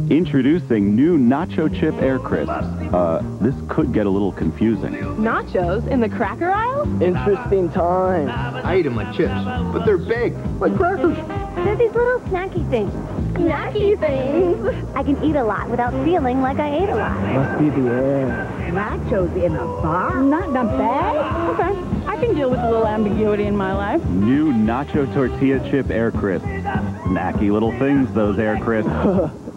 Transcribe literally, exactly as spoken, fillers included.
Introducing new Nacho Chip Air Crisps. Uh, this could get a little confusing. Nachos in the cracker aisle? Interesting time. I eat them like chips, but they're big, like crackers. They're these little snacky things. Snacky things? I can eat a lot without feeling like I ate a lot. Must be the air. Nachos in a bar? Not in a bag? Okay. I can deal with a little ambiguity in my life. New Nacho Tortilla Chip Air Crisps. Snacky little things, those Air Crisps.